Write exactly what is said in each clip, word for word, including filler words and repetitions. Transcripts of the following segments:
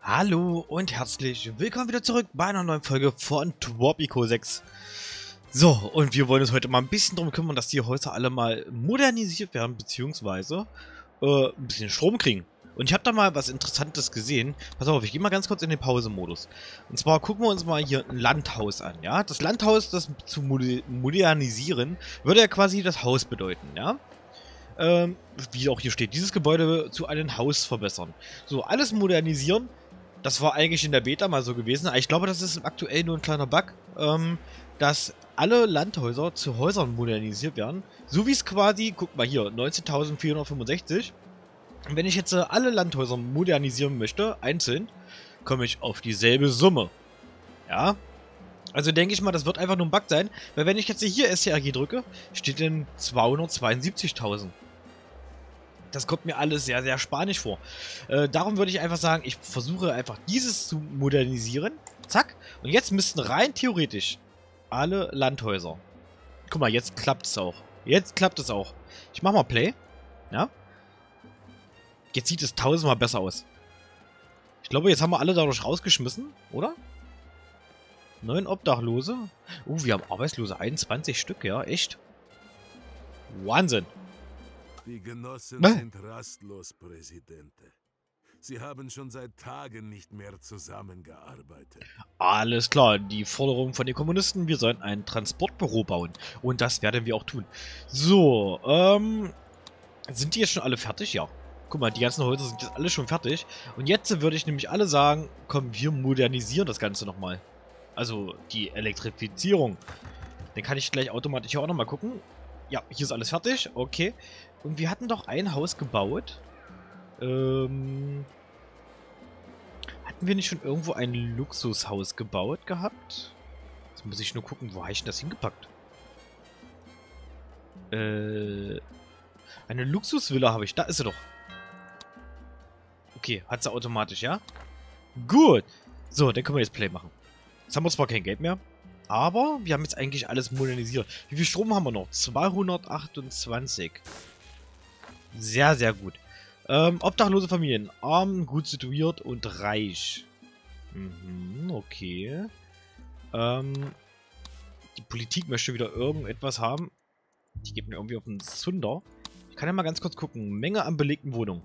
Hallo und herzlich willkommen wieder zurück bei einer neuen Folge von Tropico sechs. So, und wir wollen uns heute mal ein bisschen darum kümmern, dass die Häuser alle mal modernisiert werden, beziehungsweise äh, ein bisschen Strom kriegen. Und ich habe da mal was Interessantes gesehen. Pass auf, ich gehe mal ganz kurz in den Pause-Modus. Und zwar gucken wir uns mal hier ein Landhaus an, ja. Das Landhaus, das zu modernisieren, würde ja quasi das Haus bedeuten, ja. Ähm, wie auch hier steht, dieses Gebäude zu einem Haus verbessern. So, alles modernisieren. Das war eigentlich in der Beta mal so gewesen. Ich glaube, das ist aktuell nur ein kleiner Bug, ähm, dass alle Landhäuser zu Häusern modernisiert werden. So wie es quasi, guck mal hier, neunzehntausendvierhundertfünfundsechzig. Und wenn ich jetzt äh, alle Landhäuser modernisieren möchte, einzeln, komme ich auf dieselbe Summe. Ja. Also denke ich mal, das wird einfach nur ein Bug sein, weil wenn ich jetzt hier S T R G drücke, steht dann zweihundertzweiundsiebzigtausend. Das kommt mir alles sehr, sehr spanisch vor. Äh, darum würde ich einfach sagen, ich versuche einfach dieses zu modernisieren. Zack. Und jetzt müssten rein theoretisch alle Landhäuser. Guck mal, jetzt klappt es auch. Jetzt klappt es auch. Ich mach mal Play. Ja. Jetzt sieht es tausendmal besser aus. Ich glaube, jetzt haben wir alle dadurch rausgeschmissen, oder? Neun Obdachlose. Uh, wir haben Arbeitslose. einundzwanzig Stück, ja. Echt. Wahnsinn. Die Genossen Was? sind rastlos, Präsidente. Sie haben schon seit Tagen nicht mehr zusammengearbeitet. Alles klar, die Forderung von den Kommunisten, wir sollen ein Transportbüro bauen. Und das werden wir auch tun. So, ähm, sind die jetzt schon alle fertig? Ja. Guck mal, die ganzen Häuser sind jetzt alle schon fertig. Und jetzt würde ich nämlich alle sagen, komm, wir modernisieren das Ganze nochmal. Also, die Elektrifizierung. Dann kann ich gleich automatisch hier auch nochmal gucken. Ja, hier ist alles fertig. Okay. Und wir hatten doch ein Haus gebaut. Ähm... Hatten wir nicht schon irgendwo ein Luxushaus gebaut gehabt? Jetzt muss ich nur gucken, wo habe ich denn das hingepackt? Äh... Eine Luxusvilla habe ich. Da ist sie doch. Okay, hat sie automatisch, ja? Gut. So, dann können wir jetzt Play machen. Jetzt haben wir zwar kein Geld mehr, aber wir haben jetzt eigentlich alles modernisiert. Wie viel Strom haben wir noch? zweihundertachtundzwanzig. Sehr, sehr gut. Ähm, obdachlose Familien. Arm, gut situiert und reich. Mhm, okay. Ähm, die Politik möchte wieder irgendetwas haben. Die geht mir irgendwie auf den Zunder. Ich kann ja mal ganz kurz gucken. Menge an belegten Wohnungen.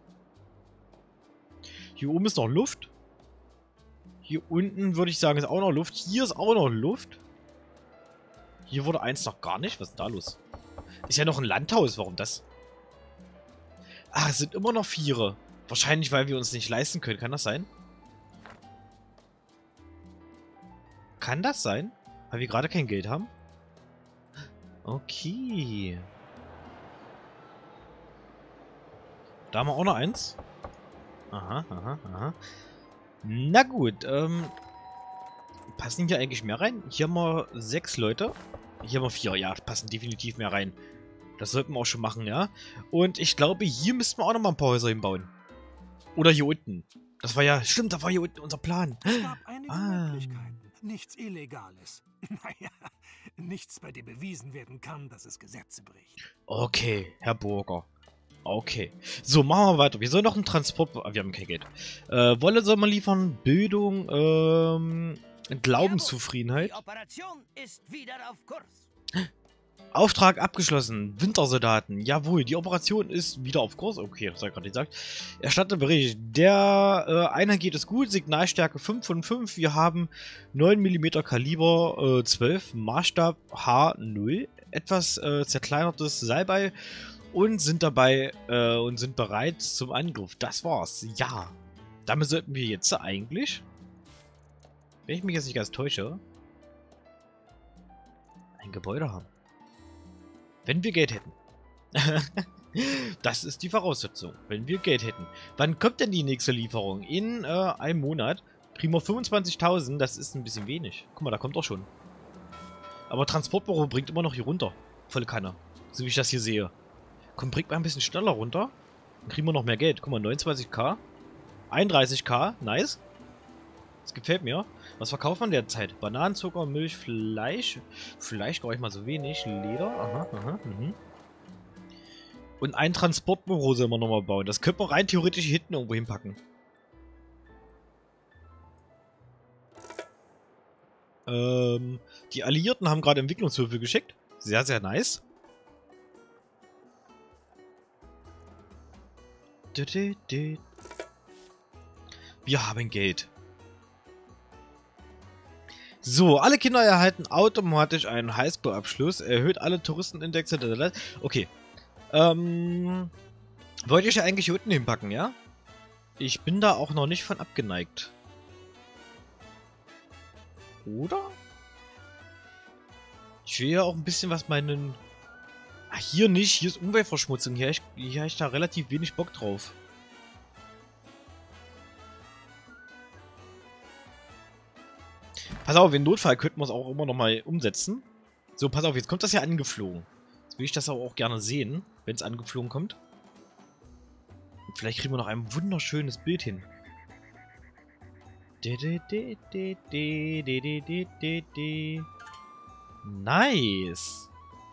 Hier oben ist noch Luft. Hier unten würde ich sagen, ist auch noch Luft. Hier ist auch noch Luft. Hier wurde eins noch gar nicht. Was ist denn da los? Ist ja noch ein Landhaus. Warum das? Ah, es sind immer noch Viere. Wahrscheinlich, weil wir uns nicht leisten können. Kann das sein? Kann das sein? Weil wir gerade kein Geld haben? Okay. Da haben wir auch noch eins. Aha, aha, aha. Na gut, ähm... passen hier eigentlich mehr rein? Hier haben wir sechs Leute. Hier haben wir vier. Ja, passen definitiv mehr rein. Das sollten wir auch schon machen, ja. Und ich glaube, hier müssten wir auch noch mal ein paar Häuser hinbauen. Oder hier unten. Das war ja... Stimmt, da war hier unten unser Plan. Es gab einige Ah. Möglichkeiten. Nichts Illegales. Naja, nichts, bei dem bewiesen werden kann, dass es Gesetze bricht. Okay, Herr Burger. Okay. So, machen wir weiter. Wir sollen noch einen Transport... Ah, wir haben kein Geld. Äh, Wolle soll man liefern. Bildung, ähm... Glaubenszufriedenheit. Die Operation ist wieder auf Kurs. Auftrag abgeschlossen. Wintersoldaten. Jawohl, die Operation ist wieder auf Kurs. Okay, das hat er gerade gesagt. Erstatte Bericht. Der äh, Einheit geht es gut. Signalstärke fünf von fünf. Wir haben neun Millimeter Kaliber äh, zwölf. Maßstab H null. Etwas äh, zerkleinertes Salbei. Und sind dabei äh, und sind bereit zum Angriff. Das war's. Ja. Damit sollten wir jetzt eigentlich, wenn ich mich jetzt nicht ganz täusche, ein Gebäude haben. Wenn wir Geld hätten. Das ist die Voraussetzung. Wenn wir Geld hätten. Wann kommt denn die nächste Lieferung? In äh, einem Monat. Kriegen wir fünfundzwanzigtausend. Das ist ein bisschen wenig. Guck mal, da kommt doch schon. Aber Transportbüro bringt immer noch hier runter. Volle Kanne. So wie ich das hier sehe. Komm, bringt mal ein bisschen schneller runter. Dann kriegen wir noch mehr Geld. Guck mal, neunundzwanzigtausend. einunddreißigtausend. Nice. Das gefällt mir. Was verkauft man derzeit? Bananen, Zucker, Milch, Fleisch. Fleisch gar nicht mal so wenig. Leder. Aha, aha, mhm. Und ein Transportbüro soll man nochmal bauen. Das könnte man rein theoretisch hier hinten irgendwo hinpacken. Ähm, die Alliierten haben gerade Entwicklungshilfe geschickt. Sehr, sehr nice. Wir haben Geld. So, alle Kinder erhalten automatisch einen Highschool-Abschluss. Erhöht alle Touristenindexe. Okay. Ähm, wollte ich ja eigentlich hier unten hinpacken, ja? Ich bin da auch noch nicht von abgeneigt. Oder? Ich will ja auch ein bisschen was meinen... Ach, hier nicht. Hier ist Umweltverschmutzung. Hier habe ich, hier hab ich da relativ wenig Bock drauf. Pass auf, im Notfall könnten wir es auch immer noch mal umsetzen. So, pass auf, jetzt kommt das ja angeflogen. Jetzt will ich das aber auch gerne sehen, wenn es angeflogen kommt. Und vielleicht kriegen wir noch ein wunderschönes Bild hin. Nice.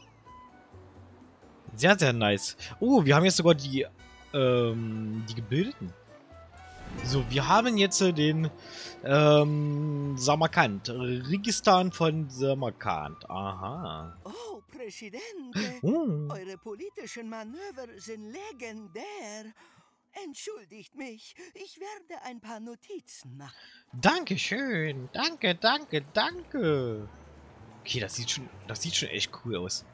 Sehr, sehr nice. Oh, wir haben jetzt sogar die, ähm, die Gebildeten. So, wir haben jetzt äh, den, ähm, Samarkand. Registan von Samarkand. Aha. Oh, Präsidente. Uh. Eure politischen Manöver sind legendär. Entschuldigt mich, ich werde ein paar Notizen machen. Dankeschön. Danke, danke, danke. Okay, das sieht schon, das sieht schon echt cool aus.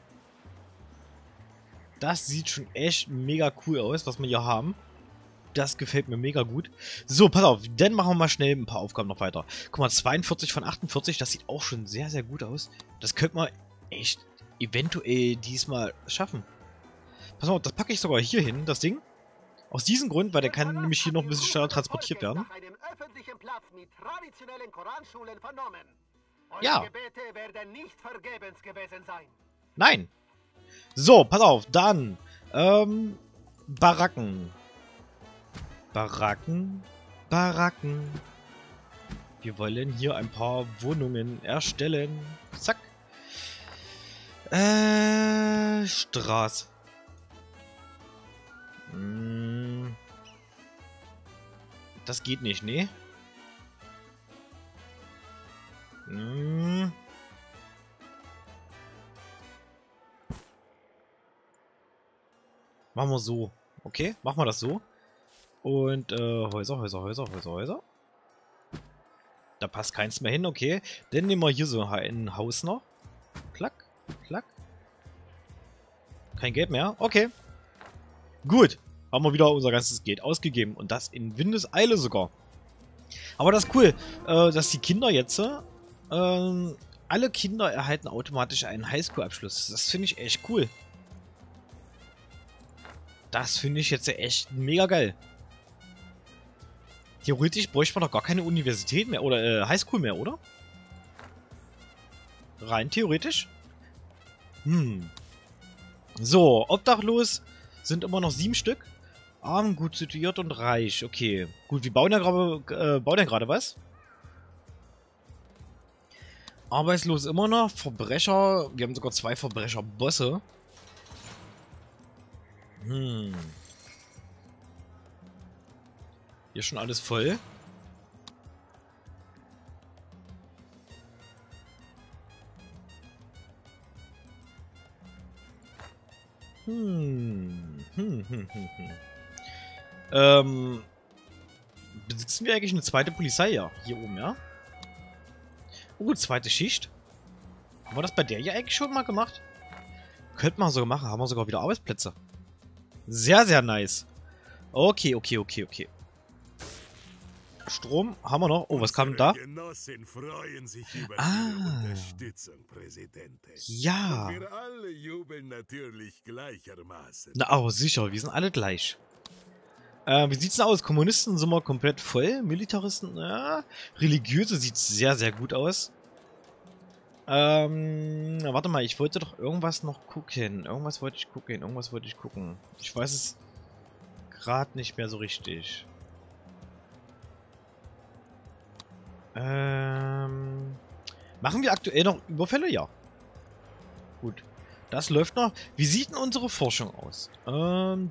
Das sieht schon echt mega cool aus, was wir hier haben. Das gefällt mir mega gut. So, pass auf, dann machen wir mal schnell ein paar Aufgaben noch weiter. Guck mal, zweiundvierzig von achtundvierzig, das sieht auch schon sehr, sehr gut aus. Das könnte man echt eventuell diesmal schaffen. Pass auf, das packe ich sogar hier hin, das Ding. Aus diesem Grund, weil der kann nämlich hier noch ein bisschen schneller transportiert werden. Ja. Nein. So, pass auf, dann, ähm, Baracken. Baracken, Baracken. Wir wollen hier ein paar Wohnungen erstellen. Zack. Äh, Straße. Hm. Das geht nicht, ne? Hm. Machen wir so. Okay, machen wir das so. Und, äh, Häuser, Häuser, Häuser, Häuser, Häuser. Da passt keins mehr hin, okay. Dann nehmen wir hier so ein Haus noch. Klack, klack. Kein Geld mehr, okay. Gut, haben wir wieder unser ganzes Geld ausgegeben. Und das in Windeseile sogar. Aber das ist cool, äh, dass die Kinder jetzt, äh, alle Kinder erhalten automatisch einen Highschool-Abschluss. Das finde ich echt cool. Das finde ich jetzt echt mega geil. Theoretisch bräuchte man doch gar keine Universität mehr oder äh, Highschool mehr, oder? Rein theoretisch. Hm. So, obdachlos sind immer noch sieben Stück. Arm, gut situiert und reich. Okay. Gut, wir bauen ja gerade äh, bauen ja gerade was. Arbeitslos immer noch. Verbrecher. Wir haben sogar zwei Verbrecherbosse. Hm. Hier schon alles voll. Hm. Hm, hm, hm, hm. Ähm. Besitzen wir eigentlich eine zweite Polizei? Ja, hier oben, ja? Oh, zweite Schicht. Haben wir das bei der hier eigentlich schon mal gemacht? Könnte man sogar machen. Haben wir sogar wieder Arbeitsplätze. Sehr, sehr nice. Okay, okay, okay, okay. Strom haben wir noch. Oh, was kam da? Freuen sich über ah. Ihre Unterstützung, Präsidente. Ja. Und wir alle jubeln natürlich gleichermaßen. Na, aber sicher, wir sind alle gleich. Äh, wie sieht's denn aus? Kommunisten sind wir komplett voll. Militaristen, ja. Religiöse sieht sehr, sehr gut aus. Ähm, na, warte mal, ich wollte doch irgendwas noch gucken. Irgendwas wollte ich gucken, irgendwas wollte ich gucken. Ich weiß es gerade nicht mehr so richtig. Ähm, machen wir aktuell noch Überfälle? Ja. Gut. Das läuft noch. Wie sieht denn unsere Forschung aus? Ähm,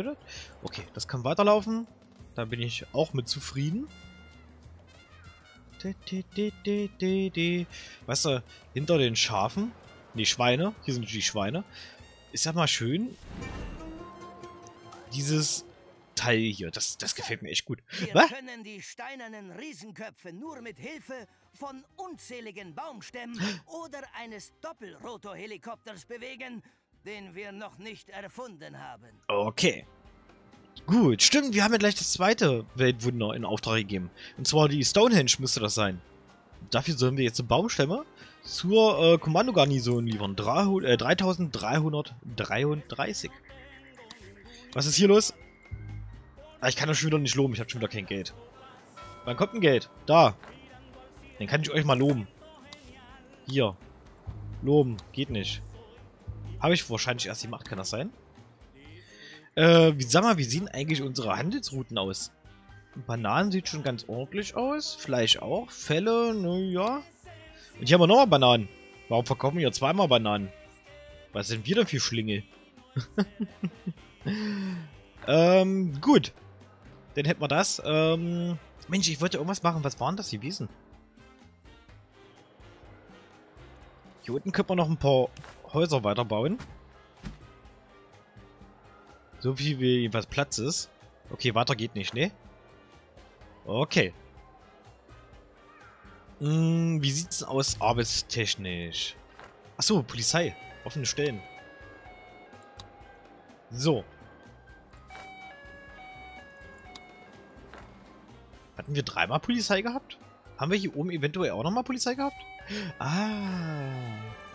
okay, das kann weiterlaufen. Da bin ich auch mit zufrieden. Weißt du, hinter den Schafen, die Schweine, hier sind die Schweine, ist ja mal schön dieses Teil hier. Das, das gefällt mir echt gut. Wir Was? können die steinernen Riesenköpfe nur mit Hilfe von unzähligen Baumstämmen oder eines Doppelrotor-Helikopters bewegen, den wir noch nicht erfunden haben. Okay. Gut, stimmt, wir haben ja gleich das zweite Weltwunder in Auftrag gegeben. Und zwar die Stonehenge müsste das sein. Dafür sollen wir jetzt Baumstämme zur äh, Kommandogarnison liefern. dreihundert, äh, dreitausenddreihundertdreiunddreißig. Was ist hier los? Ah, ich kann das schon wieder nicht loben, ich habe schon wieder kein Geld. Wann kommt ein Geld? Da. Dann kann ich euch mal loben. Hier. Loben, geht nicht. Habe ich wahrscheinlich erst gemacht, kann das sein? Äh, wie, sag mal, wie sehen eigentlich unsere Handelsrouten aus? Bananen sieht schon ganz ordentlich aus. Fleisch auch. Felle, naja. Und hier haben wir nochmal Bananen. Warum verkaufen wir hier zweimal Bananen? Was sind wir denn für Schlingel? ähm, gut. Dann hätten wir das. Ähm, Mensch, ich wollte irgendwas machen. Was waren das gewesen? Hier unten können wir noch ein paar Häuser weiterbauen. So viel wie jedenfalls Platz ist. Okay, weiter geht nicht, ne? Okay. Hm, wie sieht's denn aus arbeitstechnisch? Achso, Polizei. Offene Stellen. So. Hatten wir dreimal Polizei gehabt? Haben wir hier oben eventuell auch nochmal Polizei gehabt? Ah.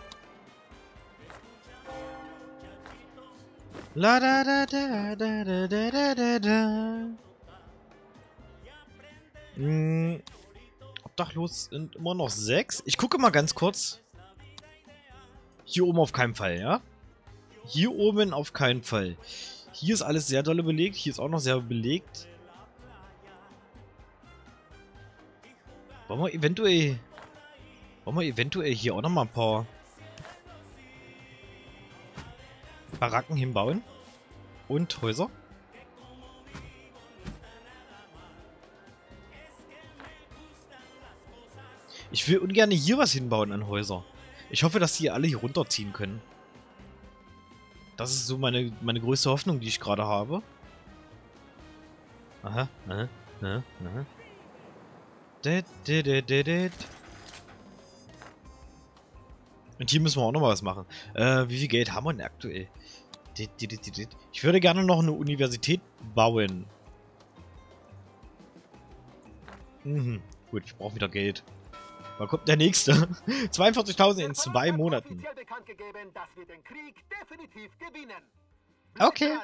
La da da da da da da da da. Hm. Obdachlos sind immer noch sechs. Ich gucke mal ganz kurz. Hier oben auf keinen Fall, ja? Hier oben auf keinen Fall. Hier ist alles sehr dolle belegt. Hier ist auch noch sehr belegt. Wollen wir eventuell... Wollen wir eventuell hier auch noch mal ein paar... Baracken hinbauen? Und Häuser? Ich will ungern hier was hinbauen an Häuser. Ich hoffe, dass die alle hier runterziehen können. Das ist so meine, meine größte Hoffnung, die ich gerade habe. Aha, aha, aha, aha. Und hier müssen wir auch noch mal was machen. Äh, wie viel Geld haben wir denn aktuell? Ich würde gerne noch eine Universität bauen. Mhm. Gut, ich brauche wieder Geld. Wann kommt der nächste? zweiundvierzigtausend in zwei Monaten. Okay.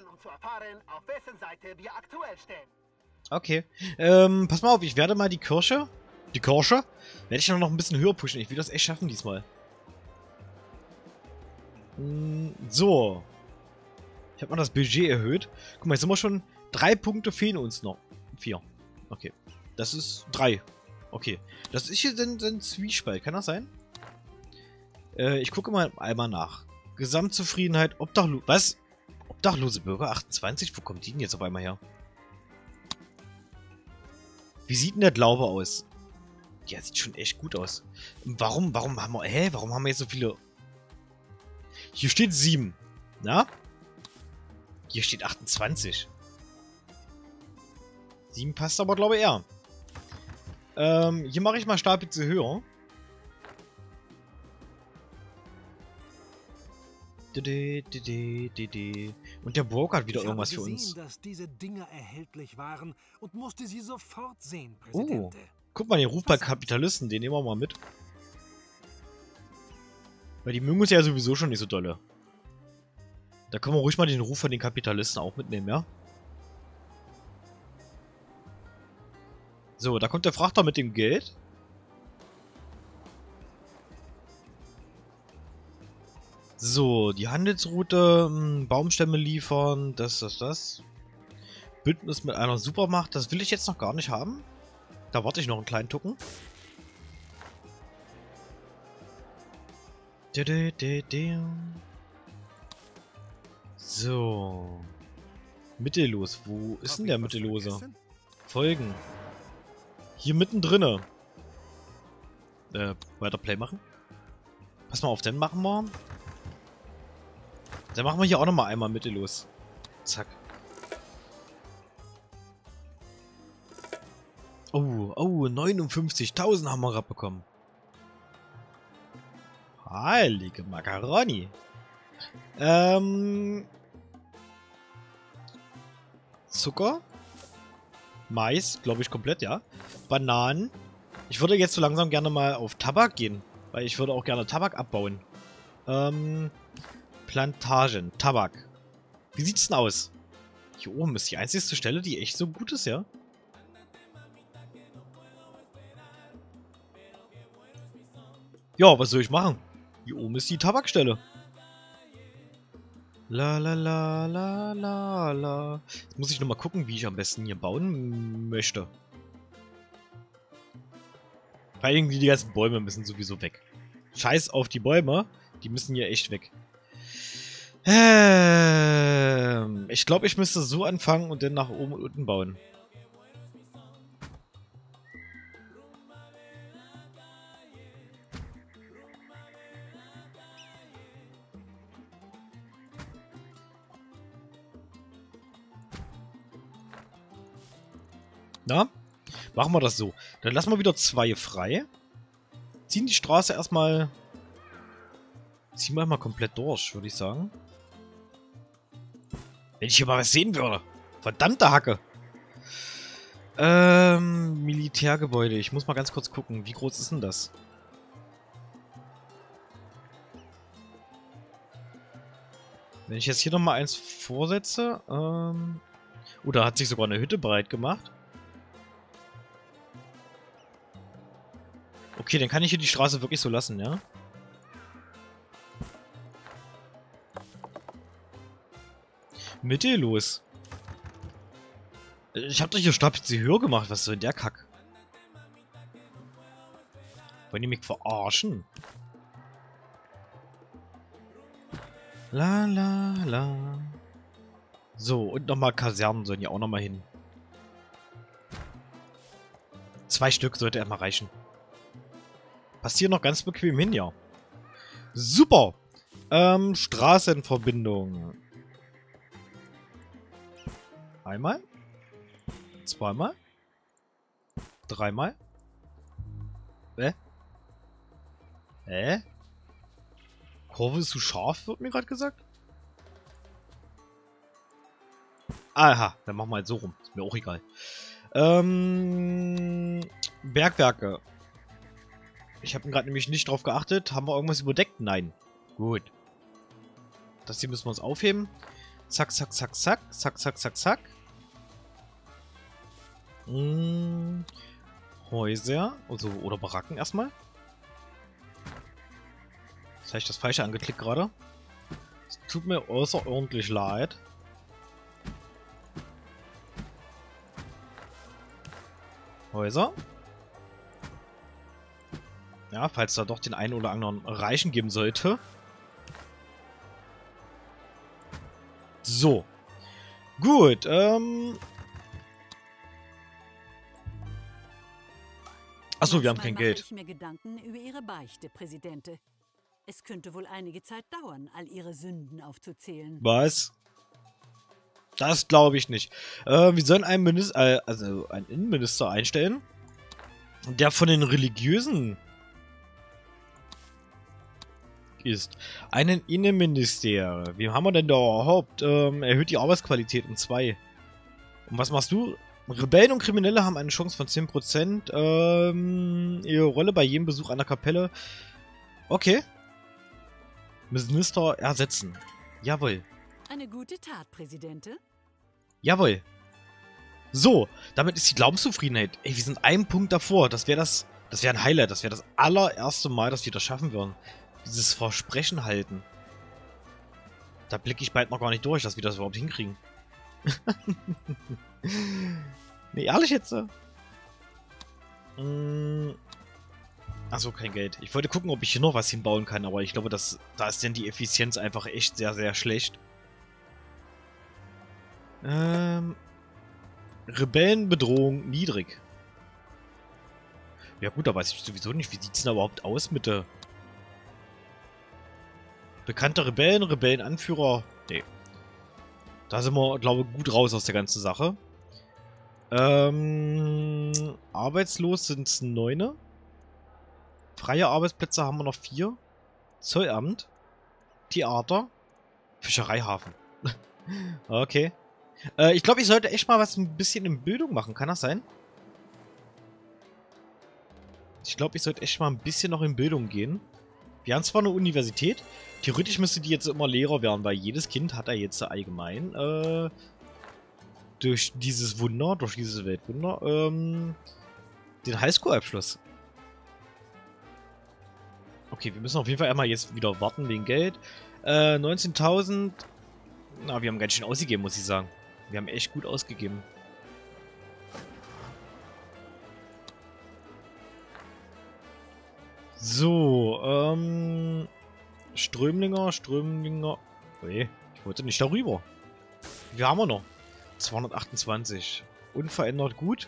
Okay. Ähm, pass mal auf, ich werde mal die Kirche. Die Kirche? Werde ich noch ein bisschen höher pushen. Ich will das echt schaffen diesmal. Hm, so. Ich habe mal das Budget erhöht. Guck mal, jetzt sind wir schon. Drei Punkte fehlen uns noch. Vier. Okay. Das ist drei. Okay. Das ist hier ein, ein Zwiespalt. Kann das sein? Äh, ich gucke mal einmal nach. Gesamtzufriedenheit. Obdachlo... Was? Obdachlose Bürger? achtundzwanzig? Wo kommt die denn jetzt auf einmal her? Wie sieht denn der Glaube aus? Ja, sieht schon echt gut aus. Warum, warum haben wir... Hä? Warum haben wir jetzt so viele... Hier steht sieben. Na? Hier steht achtundzwanzig. sieben passt aber, glaube ich, eher. Ähm, hier mache ich mal Stapelze höher. Und der Broker hat wieder ich irgendwas habe gesehen, für uns. dass diese Dinger erhältlich waren und musste sie sofort sehen, Präsidente. Oh, guck mal, den Ruf bei Kapitalisten, den nehmen wir mal mit. Weil die mögen uns ja sowieso schon nicht so dolle. Da können wir ruhig mal den Ruf von den Kapitalisten auch mitnehmen, ja? So, da kommt der Frachter mit dem Geld. So, die Handelsroute, mh, Baumstämme liefern, das, das, das. Bündnis mit einer Supermacht, das will ich jetzt noch gar nicht haben. Da warte ich noch einen kleinen Tucken. So. Mittellos, wo ist denn der Mittellose? Folgen. Hier mittendrin. äh, weiter Play machen. Pass mal auf, dann machen wir... Dann machen wir hier auch nochmal einmal Mitte los. Zack. Oh, oh, neunundfünfzigtausend haben wir abbekommen. Heilige Macaroni. Ähm... Zucker. Mais, glaube ich, komplett, ja. Bananen. Ich würde jetzt so langsam gerne mal auf Tabak gehen. Weil ich würde auch gerne Tabak abbauen. Ähm... Plantagen. Tabak. Wie sieht's denn aus? Hier oben ist die einzige Stelle, die echt so gut ist, ja? Ja, was soll ich machen? Hier oben ist die Tabakstelle. La la la la la la. Jetzt muss ich nochmal gucken, wie ich am besten hier bauen möchte. Vor allem die ganzen Bäume müssen sowieso weg. Scheiß auf die Bäume. Die müssen hier echt weg. Ähm, ich glaube, ich müsste so anfangen und dann nach oben und unten bauen. Na? Machen wir das so. Dann lassen wir wieder zwei frei. Ziehen die Straße erstmal... Ziehen wir mal komplett durch, würde ich sagen. Wenn ich hier mal was sehen würde. Verdammte Hacke. Ähm, Militärgebäude. Ich muss mal ganz kurz gucken. Wie groß ist denn das? Wenn ich jetzt hier nochmal eins vorsetze. Ähm... Oh, da hat sich sogar eine Hütte breit gemacht. Okay, dann kann ich hier die Straße wirklich so lassen, ja? Mitte los. Ich hab doch hier Stapel höher gemacht. Was ist so denn der Kack? Wollen die mich verarschen? La la la. So, und nochmal Kasernen sollen ja auch nochmal hin. Zwei Stück sollte erstmal reichen. Passt hier noch ganz bequem hin, ja. Super! Ähm, Straßenverbindung. Einmal. Zweimal. Dreimal. Hä? Hä? Kurve ist zu scharf, wird mir gerade gesagt. Aha, dann machen wir halt so rum. Ist mir auch egal. Ähm, Bergwerke. Ich habe gerade nämlich nicht drauf geachtet. Haben wir irgendwas überdeckt? Nein. Gut. Das hier müssen wir uns aufheben. Zack, zack, zack, zack. Zack, zack, zack, zack. Hm. Häuser. Also, oder Baracken erstmal. Jetzt habe ich das Falsche angeklickt gerade. Es tut mir außerordentlich leid. Häuser. Ja, falls da doch den einen oder anderen Reichen geben sollte. So. Gut, ähm... Achso, wir haben kein Geld. Ich mache mir Gedanken über Ihre Beichte, Präsidente. Es könnte wohl einige Zeit dauern, all Ihre Sünden aufzuzählen. Was? Das glaube ich nicht. Äh, wir sollen einen Minister, äh, also einen Innenminister einstellen, der von den Religiösen ist. Einen Innenminister. Wie haben wir denn da überhaupt? Ähm, erhöht die Arbeitsqualität um zwei. Und was machst du? Rebellen und Kriminelle haben eine Chance von zehn Prozent. Ähm, ihre Rolle bei jedem Besuch einer Kapelle. Okay. Minister ersetzen. Jawohl. Eine gute Tat, Präsidente. Jawohl. So, damit ist die Glaubenszufriedenheit. Ey, wir sind einen Punkt davor. Das wäre das, das wäre ein Highlight. Das wäre das allererste Mal, dass wir das schaffen würden. Dieses Versprechen halten. Da blicke ich bald noch gar nicht durch, dass wir das überhaupt hinkriegen. Nee, ehrlich jetzt? Mm. Achso, kein Geld. Ich wollte gucken, ob ich hier noch was hinbauen kann, aber ich glaube, dass, da ist denn die Effizienz einfach echt sehr, sehr schlecht. Ähm... Rebellenbedrohung niedrig. Ja gut, da weiß ich sowieso nicht, wie sieht es denn überhaupt aus mit der... Bekannte Rebellen, Rebellenanführer? Nee. Da sind wir, glaube ich, gut raus aus der ganzen Sache. Ähm... Arbeitslos sind es neune. Freie Arbeitsplätze haben wir noch vier. Zollamt. Theater. Fischereihafen. Okay. Äh, ich glaube, ich sollte echt mal was ein bisschen in Bildung machen. Kann das sein? Ich glaube, ich sollte echt mal ein bisschen noch in Bildung gehen. Wir haben zwar eine Universität. Theoretisch müsste die jetzt immer Lehrer werden, weil jedes Kind hat ja jetzt allgemein äh, durch dieses Wunder, durch dieses Weltwunder, ähm, den Highschool-Abschluss. Okay, wir müssen auf jeden Fall einmal jetzt wieder warten wegen Geld. Äh, neunzehntausend. Na, wir haben ganz schön ausgegeben, muss ich sagen. Wir haben echt gut ausgegeben. So, ähm... Strömlinger, Strömlinger... Nee, ich wollte nicht darüber. Wie haben wir noch? zweihundertachtundzwanzig. Unverändert gut.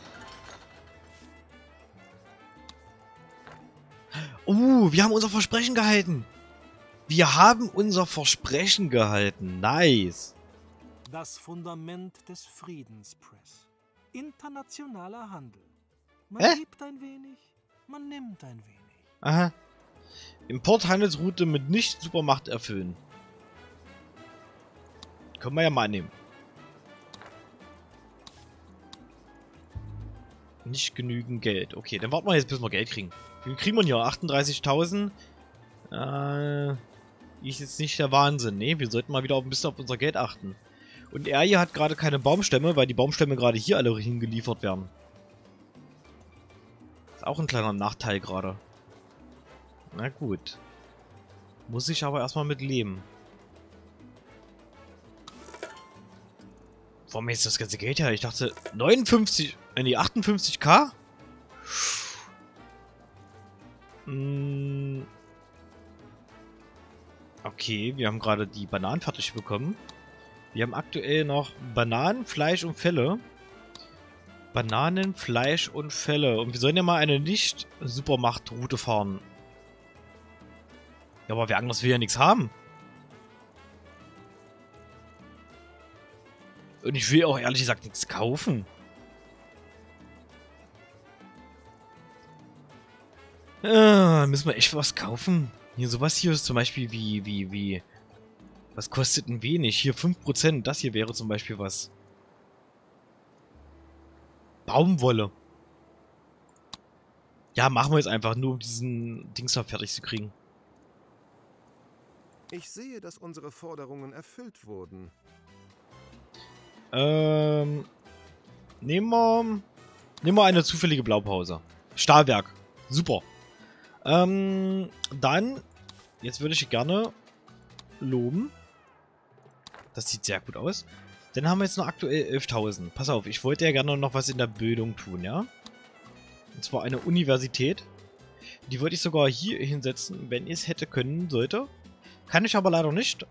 Oh, wir haben unser Versprechen gehalten. Wir haben unser Versprechen gehalten. Nice. Das Fundament des Friedens, Press. Internationaler Handel. Man Hä? gibt ein wenig, man nimmt ein wenig. Aha. Importhandelsroute mit Nicht-Supermacht erfüllen. Können wir ja mal annehmen. Nicht genügend Geld. Okay, dann warten wir jetzt, bis wir Geld kriegen. Wie kriegen wir hier? achtunddreißigtausend? Äh, ist jetzt nicht der Wahnsinn. Ne, wir sollten mal wieder ein bisschen auf unser Geld achten. Und er hier hat gerade keine Baumstämme, weil die Baumstämme gerade hier alle hingeliefert werden. Ist auch ein kleiner Nachteil gerade. Na gut. Muss ich aber erstmal mit leben. Warum ist das ganze Geld her? Ich dachte neunundfünfzig, äh, nee, achtundfünfzig K? Hm. Okay, wir haben gerade die Bananen fertig bekommen. Wir haben aktuell noch Bananen, Fleisch und Felle. Bananen, Fleisch und Felle. Und wir sollen ja mal eine Nicht-Supermacht-Route fahren. Ja, aber wir anders will ja nichts haben. Und ich will auch ehrlich gesagt nichts kaufen. Ah, müssen wir echt was kaufen? Hier, sowas hier ist zum Beispiel wie, wie, wie... Was kostet ein wenig? Hier fünf Prozent. Das hier wäre zum Beispiel was. Baumwolle. Ja, machen wir jetzt einfach, nur um diesen Dings da fertig zu kriegen. Ich sehe, dass unsere Forderungen erfüllt wurden. Ähm... Nehmen wir... Nehmen wir eine zufällige Blaupause. Stahlwerk. Super. Ähm... Dann... Jetzt würde ich gerne... loben. Das sieht sehr gut aus. Dann haben wir jetzt noch aktuell elftausend. Pass auf, ich wollte ja gerne noch was in der Bildung tun, ja? Und zwar eine Universität. Die wollte ich sogar hier hinsetzen, wenn ich es hätte können sollte. Kann ich aber leider nicht.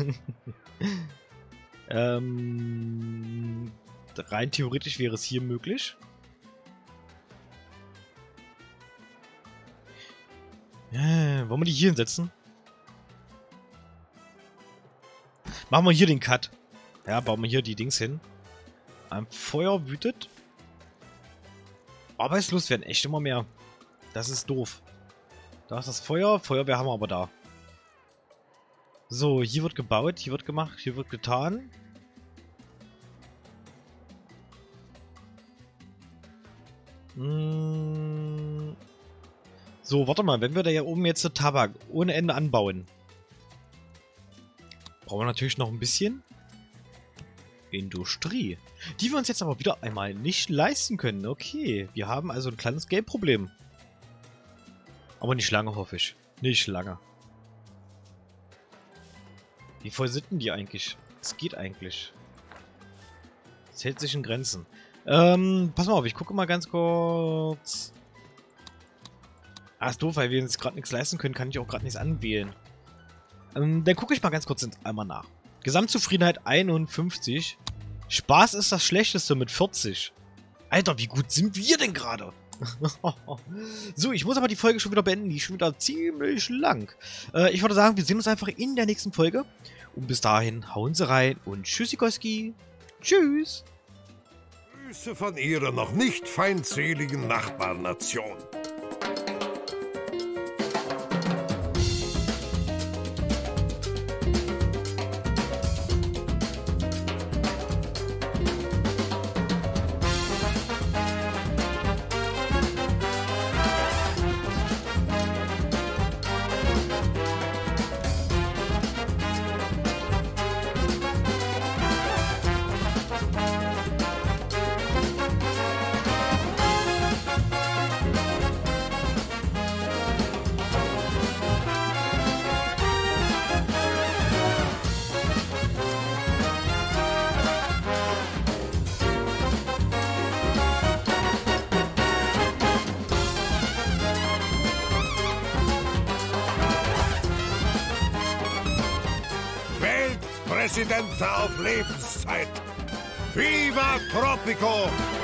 ähm, rein theoretisch wäre es hier möglich. Ja, wollen wir die hier hinsetzen? Machen wir hier den Cut. Ja, bauen wir hier die Dings hin. Ein Feuer wütet. Arbeitslos werden echt immer mehr. Das ist doof. Da ist das Feuer. Feuerwehr haben wir aber da. So, hier wird gebaut, hier wird gemacht, hier wird getan. Hm. So, warte mal, wenn wir da hier oben jetzt Tabak ohne Ende anbauen, brauchen wir natürlich noch ein bisschen Industrie. Die wir uns jetzt aber wieder einmal nicht leisten können. Okay, wir haben also ein kleines Geldproblem. Aber nicht lange, hoffe ich. Nicht lange. Wie voll sind denn die eigentlich? Es geht eigentlich. Es hält sich in Grenzen. Ähm, pass mal auf, ich gucke mal ganz kurz. Ah, ist doof, weil wir uns gerade nichts leisten können, kann ich auch gerade nichts anwählen. Ähm, dann gucke ich mal ganz kurz einmal nach. Gesamtzufriedenheit einundfünfzig. Spaß ist das Schlechteste mit vierzig. Alter, wie gut sind wir denn gerade? So, ich muss aber die Folge schon wieder beenden. Die ist schon wieder ziemlich lang. Äh, ich würde sagen, wir sehen uns einfach in der nächsten Folge. Und bis dahin, hauen Sie rein und Tschüssikowski. Tschüss. Grüße von Ihrer noch nicht feindseligen Nachbarnation. Präsident auf Lebenszeit. Viva Tropico!